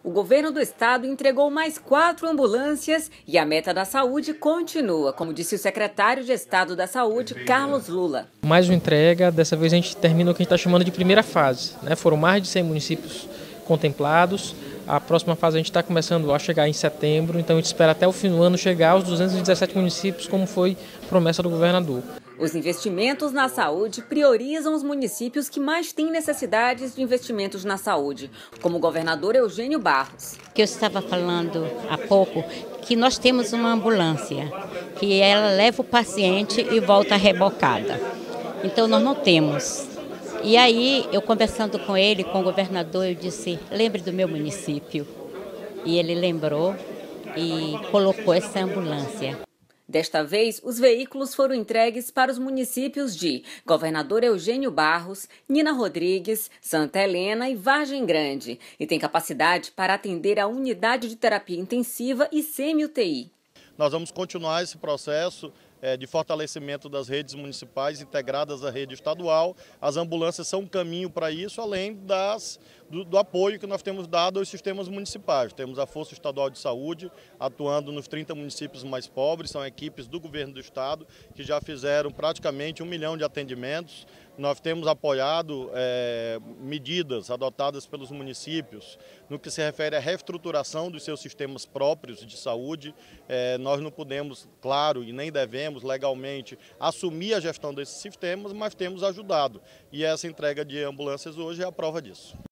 O governo do estado entregou mais 4 ambulâncias e a meta da saúde continua, como disse o secretário de Estado da Saúde, Carlos Lula. Mais uma entrega, dessa vez a gente termina o que a gente está chamando de primeira fase, né? Foram mais de 100 municípios contemplados. A próxima fase a gente está começando a chegar em setembro, então a gente espera até o fim do ano chegar aos 217 municípios, como foi promessa do governador. Os investimentos na saúde priorizam os municípios que mais têm necessidades de investimentos na saúde, como o governador Eugênio Barros. Que eu estava falando há pouco, que nós temos uma ambulância, que ela leva o paciente e volta rebocada. Então nós não temos. E aí, eu conversando com ele, com o governador, eu disse, lembre do meu município. E ele lembrou e colocou essa ambulância. Desta vez, os veículos foram entregues para os municípios de Governador Eugênio Barros, Nina Rodrigues, Santa Helena e Vargem Grande, e tem capacidade para atender a unidade de terapia intensiva e semi-UTI. Nós vamos continuar esse processo de fortalecimento das redes municipais integradas à rede estadual. As ambulâncias são um caminho para isso, além do apoio que nós temos dado aos sistemas municipais. Temos a Força Estadual de Saúde atuando nos 30 municípios mais pobres, são equipes do governo do estado que já fizeram praticamente 1 milhão de atendimentos. Nós temos apoiado medidas adotadas pelos municípios no que se refere à reestruturação dos seus sistemas próprios de saúde. Nós não podemos, claro, e nem devemos legalmente assumir a gestão desses sistemas, mas temos ajudado. E essa entrega de ambulâncias hoje é a prova disso.